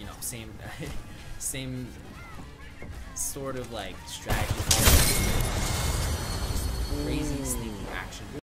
know, same same sort of like strategy, crazy sneaky action.